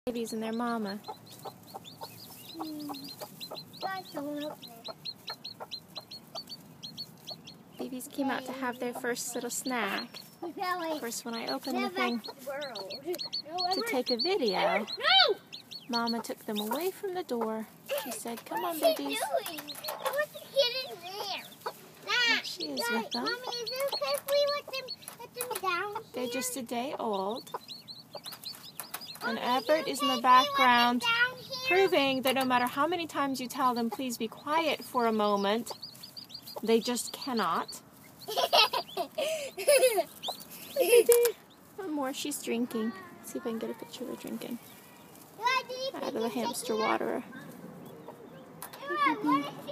Babies and their mama. Babies came out to have their first little snack. Of course, when I opened the thing to take a video, Mama took them away from the door. She said, "Come on, babies." She is with them. They're just a day old. And Everett is in the background, proving that no matter how many times you tell them, please be quiet for a moment, they just cannot. One more, she's drinking. Let's see if I can get a picture of her drinking out of the hamster water.